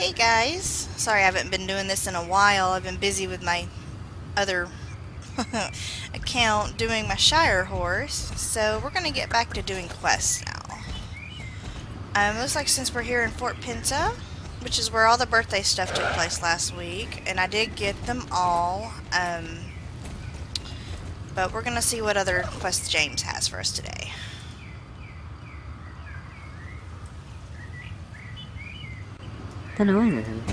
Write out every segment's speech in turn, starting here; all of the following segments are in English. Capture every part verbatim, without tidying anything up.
Hey guys, sorry I haven't been doing this in a while. I've been busy with my other account doing my Shire horse, so we're gonna get back to doing quests now. Um, looks like since we're here in Fort Pinta, which is where all the birthday stuff took place last week, and I did get them all, um, but we're gonna see what other quests James has for us today. Tanawin.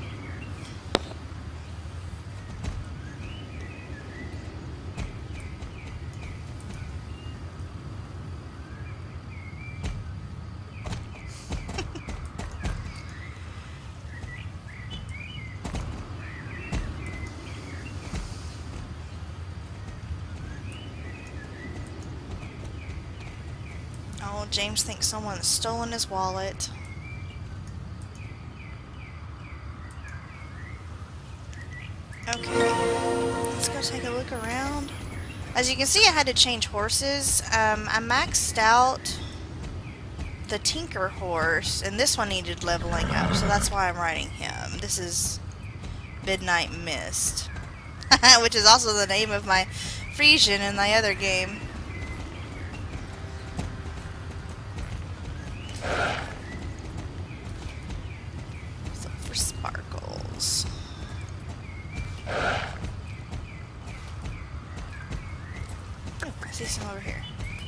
Oh, James thinks someone's stolen his wallet. Okay, let's go take a look around. As you can see, I had to change horses. Um, I maxed out the Tinker horse, and this one needed leveling up, so that's why I'm riding him. This is Midnight Mist, which is also the name of my Frisian in the other game. So for sparkles. Oh, I see some over here.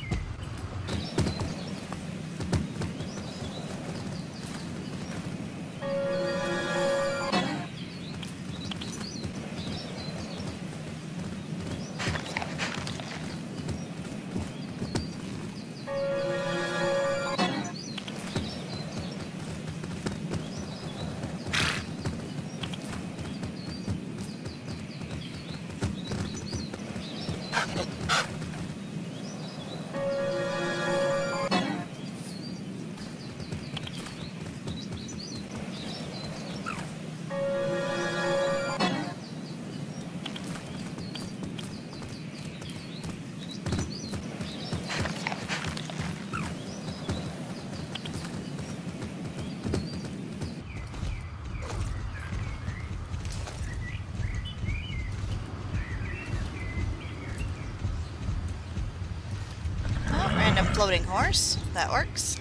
Floating horse. That works.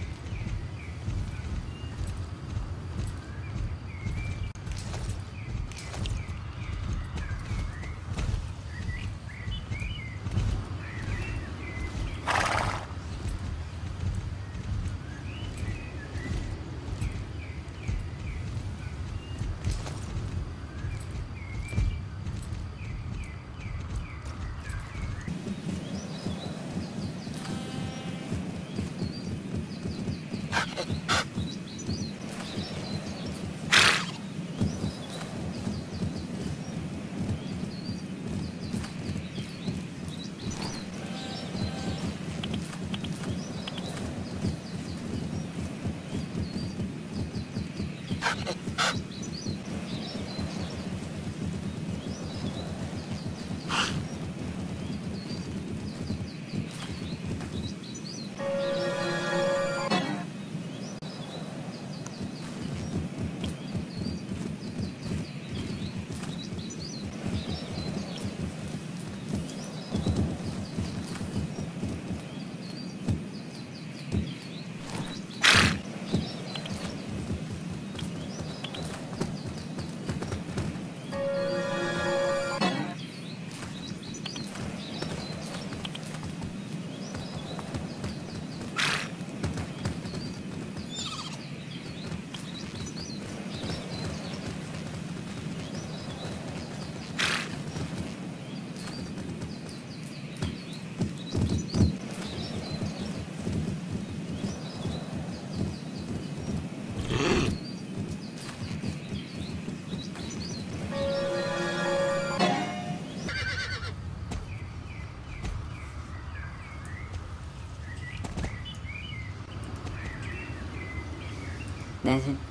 That's it.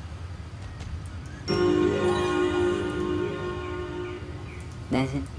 That's it.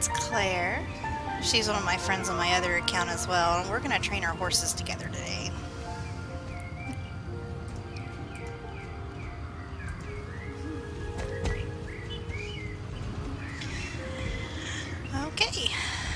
that's Claire. She's one of my friends on my other account as well, and we're going to train our horses together today. Okay.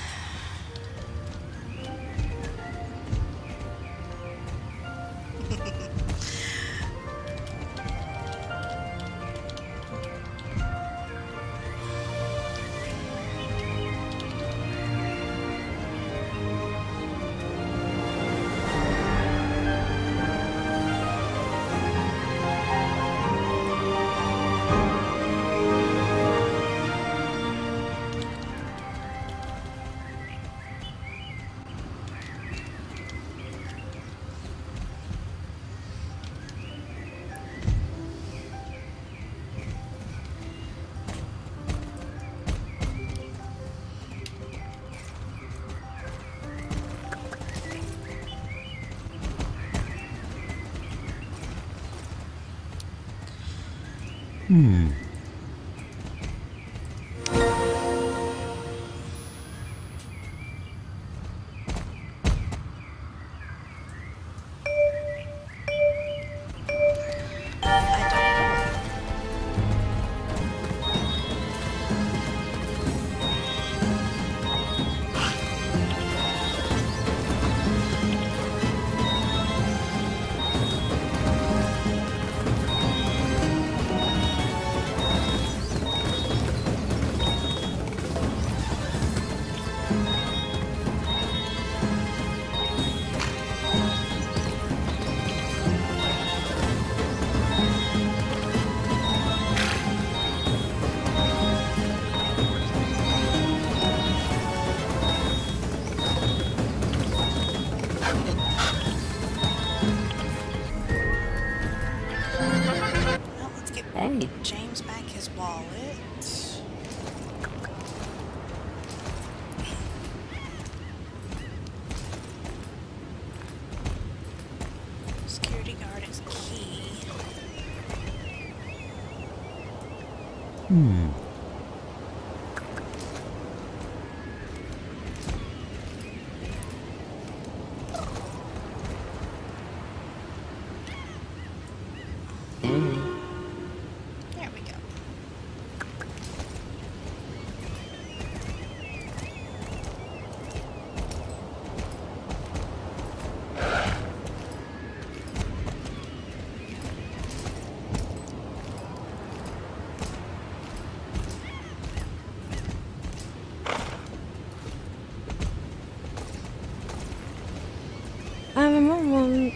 Hmm. I don't know. Well, let's get Hey. James back his wallet. Security guard is key. Hmm. Hey. There we go. I'm a mom.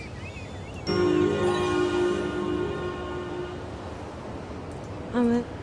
I'm a.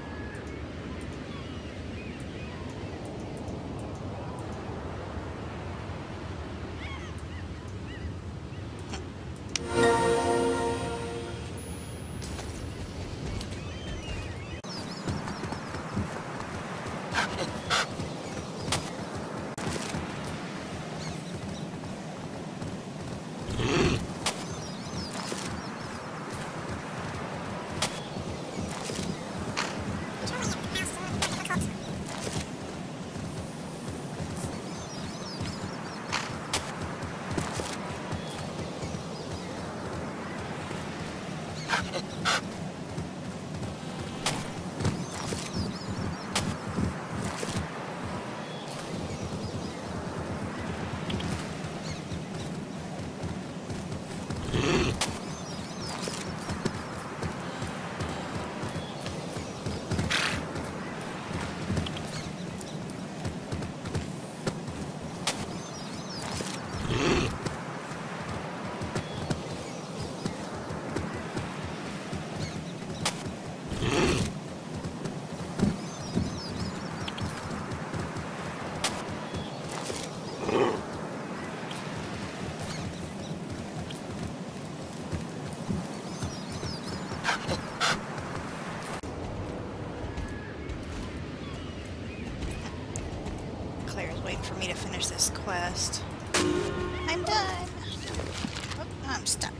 Claire's waiting for me to finish this quest. I'm done. Oh, I'm stuck.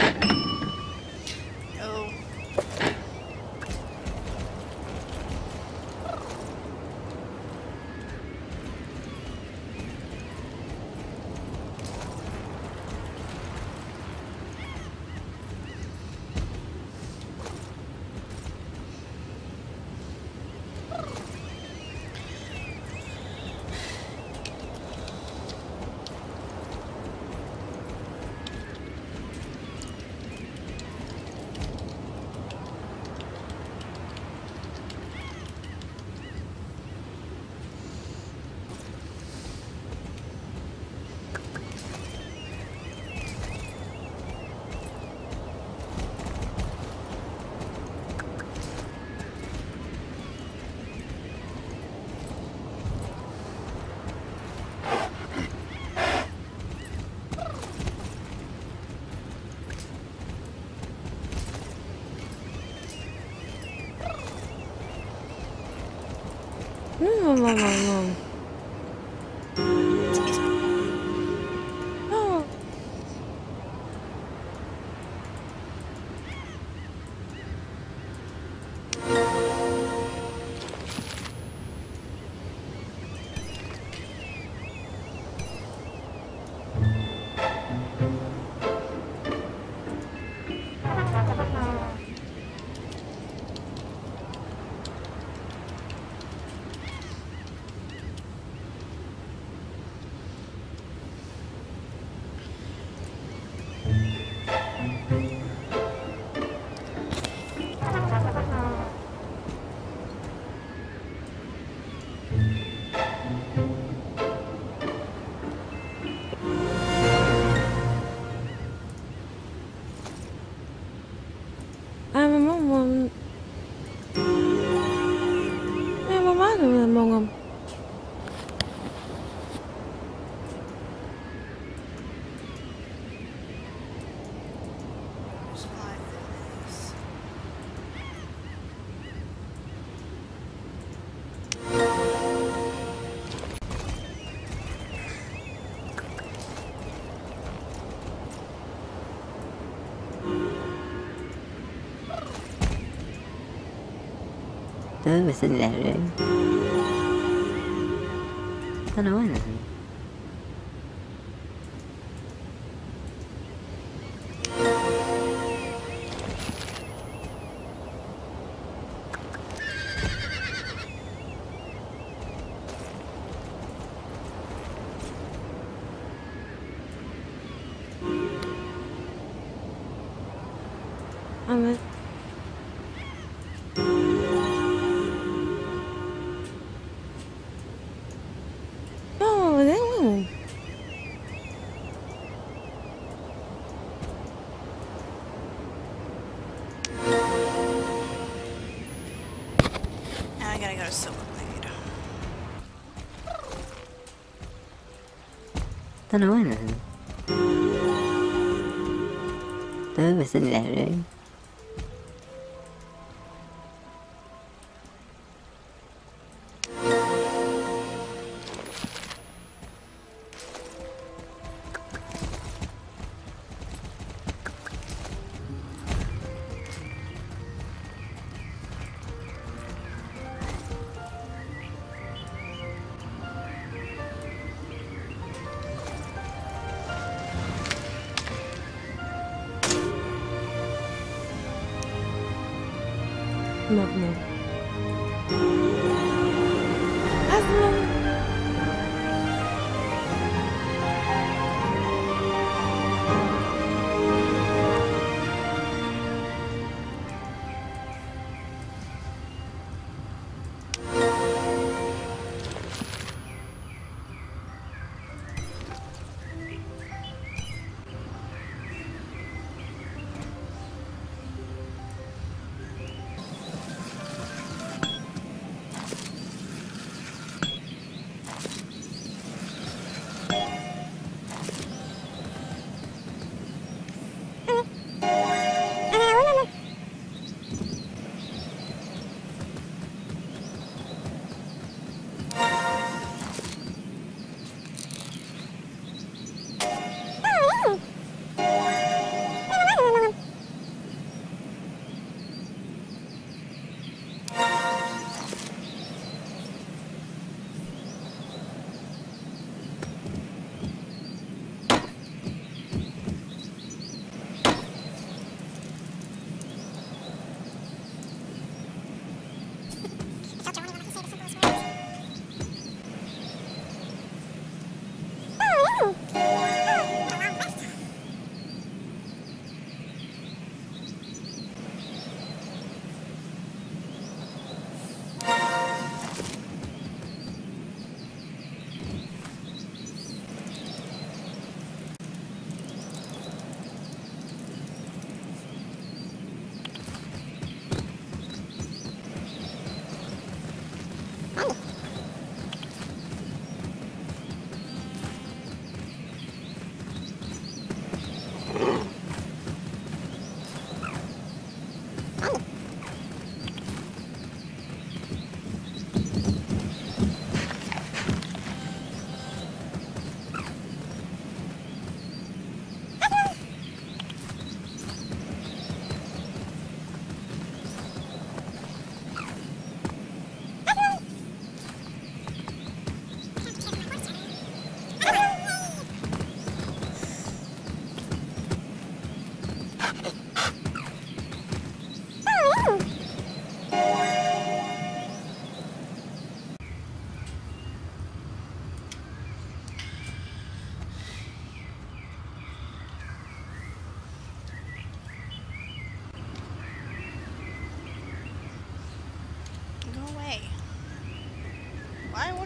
Oh. mom, mom, mom, mom. Excuse me. Oh. À mà mong mong. Em mong má rồi mong không. There's five things. Tớ mà xinh đẹp đấy. Tớ nói nè. À mà. Oh, đấy quá. Now I gotta go to Silverblade. Tớ nói nè. Tớ mà xinh đẹp đấy. Một một. À luôn.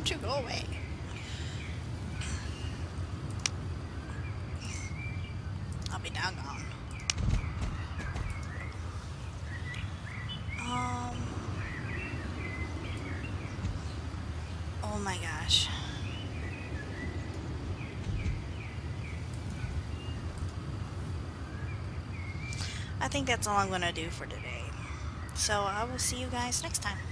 don't you go away. I'll be doggone. Um. Oh my gosh. I think that's all I'm going to do for today. So I will see you guys next time.